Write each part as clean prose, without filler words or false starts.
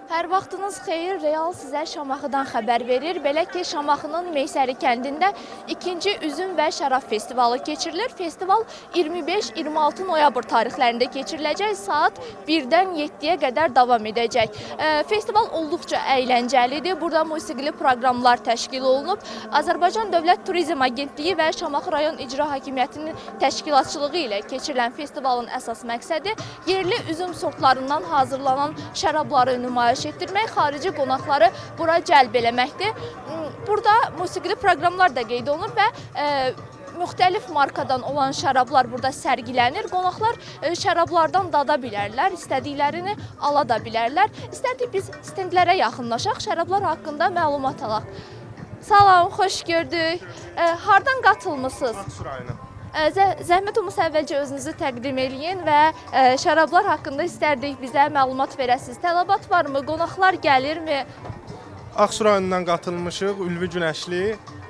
Hər vaxtınız xeyir, Real sizə Şamaxıdan xəbər verir. Belə ki, Şamaxının Meysəri kəndində 2-ci Üzüm və Şərab Festivalı keçirilir. Festival 25-26 noyabr tarixlərində keçiriləcək, saat 1-dən 7-yə qədər davam edəcək. Festival olduqca əyləncəlidir. Burada musiqili proqramlar təşkil olunub. Azərbaycan Dövlət Turizm Agentliyi və Şamaxı rayon İcra Hakimiyyətinin təşkilatçılığı ilə keçirilən festivalın əsas məqsədi yerli üzüm sortlarından hazırlanan şərabları nümayiş etdirmək, xarici qonaqları bura cəlb eləməkdir. Burada musiqili proqramlar da qeyd olunur və müxtəlif markadan olan şərablar burada sərgilənir. Qonaqlar şərablardan dada bilərlər, istədiklərini ala da bilərlər. İstədik biz stendlərə yaxınlaşaq, şərablar haqqında məlumat alaq. Salam, xoş gördük. Hardan qatılmısınız? Ağsu rayonu. Zəhmət olmasa əvvəlcə özünüzü təqdim eləyin və şərablar haqqında istərdik bizə məlumat verəsiniz. Tələbat varmı? Qonaqlar gəlirmi? Ağsu rayonundan qatılmışıq, Ülvi Günəşli.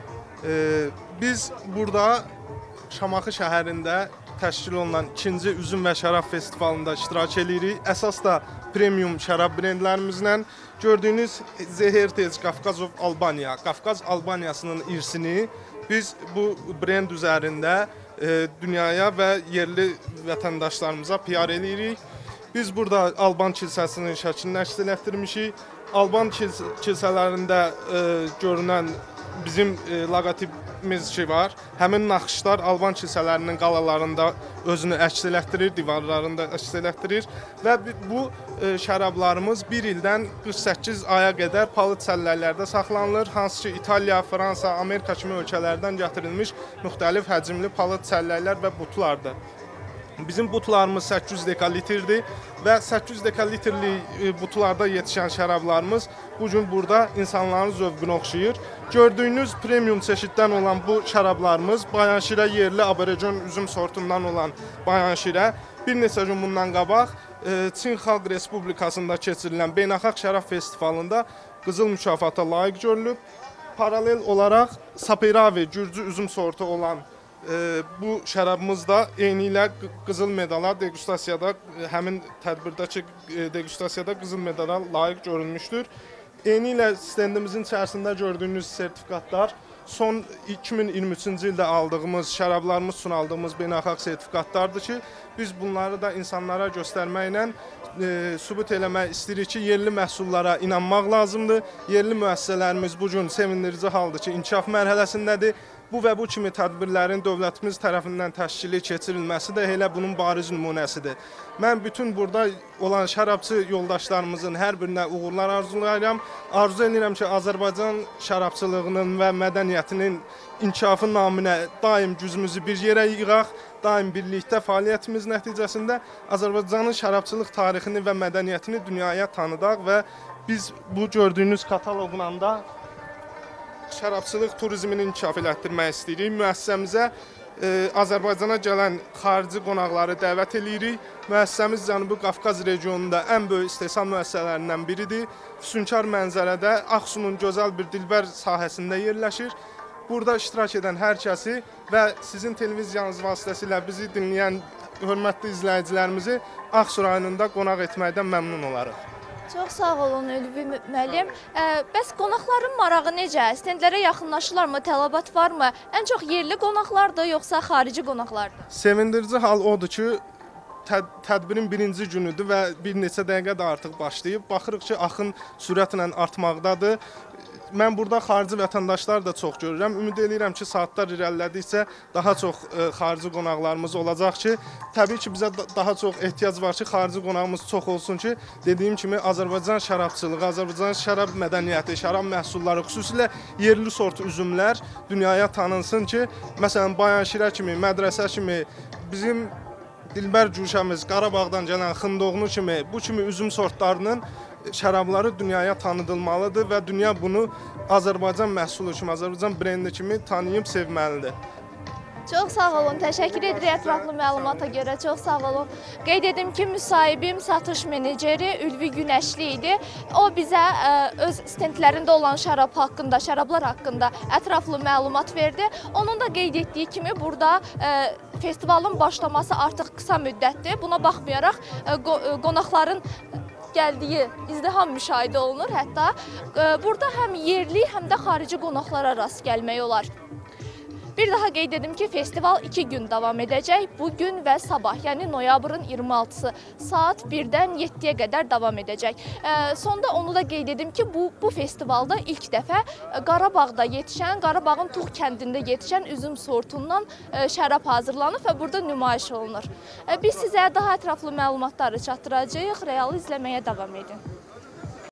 Biz burada Şamaxı şəhərində təşkil olunan 2-ci Üzüm və Şərab Festivalında iştirak edirik. Əsas da premium şərab brendlərimizlə. Gördüyünüz Zehertez Qafqazov Albaniya, Qafqaz Albaniyasının irsini biz bu brend üzərində dünyaya və yerli vətəndaşlarımıza PR edirik. Biz burada Alban kilsəsinin şəklini əks etdirmişik. Alban kilsələrində görünən bizim loqotipimiz var. Həmin naxışlar Alban kilsələrinin qalalarında özünü əks etdirir, divarlarında əks etdirir və bu şərablarımız 1 ildən 48 aya qədər palıd səllərlərdə saxlanılır. Hansı ki İtaliya, Fransa, Amerika kimi ölkələrdən gətirilmiş müxtəlif həcmli palıd səllərlər və butlardır. Bizim butlarımız 800 dekalitrdir və 800 dekalitrli butlarda yetişən şərablarımız bugün burada insanların zövqünə oxşayır. Gördüyünüz premium çeşiddən olan bu şərablarımız Bayanşirə yerli Aborigen üzüm sortundan olan Bayanşirə bir neçə gün bundan qabaq Çin Xalq Respublikasında keçirilən Beynəlxalq Şərab Festivalında qızıl mükafata layiq görülüb. Paralel olaraq Saperavi gürcü üzüm sortu olan bu şərabımız da eyni ilə qızıl medala degustasiyada, həmin tədbirdəki degustasiyada qızıl medala layiq görülmüşdür. Eyni ilə stendimizin içərisində gördüyünüz sertifikatlar son 2023-cü ildə aldığımız, şərablarımız üçün aldığımız beynəlxalq sertifikatlardır ki, biz bunları da insanlara göstərməklə sübut eləmək istəyirik ki, yerli məhsullara inanmaq lazımdır. Yerli müəssisələrimiz bugün sevindirici haldır ki, inkişaf mərhələsindədir. Bu və bu kimi tədbirlərin dövlətimiz tərəfindən təşkili keçirilməsi də elə bunun bariz nümunəsidir. Mən bütün burada olan şərabçı yoldaşlarımızın hər birinə uğurlar arzulayıram. Arzu edirəm ki, Azərbaycan şərabçılığının və mədəniyyətinin inkişafı naminə daim gücümüzü bir yerə yığaq, daim birlikdə fəaliyyətimiz nəticəsində Azərbaycanın şərabçılıq tarixini və mədəniyyətini dünyaya tanıdaq və biz bu gördüyünüz kataloqla da şərabçılıq turizmini inkişaf elətdirmək istəyirik. Müəssisəmizə Azərbaycana gələn xarici qonaqları dəvət edirik. Müəssisəmiz Cənubi Qafqaz regionunda ən böyük istehsal müəssisələrindən biridir. Füsunkar mənzərədə Ağsunun gözəl bir dilbər sahəsində yerləşir. Burada iştirak edən hər kəsi və sizin televiziyanız vasitəsilə bizi dinləyən hörmətli izləyicilərimizi Ağsu rayonunda qonaq etməkdən məmnun olarıq. Çox sağ olun Ülvi müəllim. Bəs qonaqların marağı necə? Stendlərə yaxınlaşırlarmı? Tələbat varmı? Ən çox yerli qonaqlardır, yoxsa xarici qonaqlardır? Sevindirici hal odur ki, tədbirin birinci günüdür və bir neçə dəqiqə də artıq başlayıb. Baxırıq ki, axın sürətlə artmaqdadır. Mən burada xarici vətəndaşlar da çox görürəm. Ümid edirəm ki, saatlar irəlilədikcə daha çox xarici qonaqlarımız olacaq ki, təbii ki, bizə daha çox ehtiyac var ki, xarici qonağımız çox olsun ki, dediyim kimi Azərbaycan şərabçılığı, Azərbaycan şərab mədəniyyəti, şərab məhsulları, xüsusilə yerli sort üzümlər dünyaya tanınsın ki, məsələn, Bayanşirə kimi, mədrəsə kimi, bizim dilbər güşəmiz, Qarabağdan gələn Xındoğnu kimi, bu kimi üzüm sortlarının şərabları dünyaya tanıdılmalıdır və dünya bunu Azərbaycan məhsulu kimi, Azərbaycan brendi kimi tanıyıb sevməlidir. Çox sağ olun, təşəkkür edirik ətraflı məlumata görə, çox sağ olun. Qeyd edim ki, müsahibim satış meneceri Ülvi Günəşli idi. O bizə öz stendlərində olan şərablar haqqında ətraflı məlumat verdi. Onun da qeyd etdiyi kimi burada festivalın başlaması artıq qısa müddətdir. Buna baxmayaraq qonaqların çox gəldiyi izdiham müşahidə olunur. Hətta burada həm yerli, həm də xarici qonaqlara rast gəlmək olar. Bir daha qeyd edim ki, festival 2 gün davam edəcək. Bugün və sabah, yəni noyabrın 26-sı saat 1-dən 7-yə qədər davam edəcək. Sonda onu da qeyd edim ki, bu festivalda ilk dəfə Qarabağda yetişən, Qarabağın Tuğ kəndində yetişən üzüm sortundan şərab hazırlanıb və burada nümayiş olunur. Biz sizə daha ətraflı məlumatları çatdıracağıq. Realı izləməyə davam edin.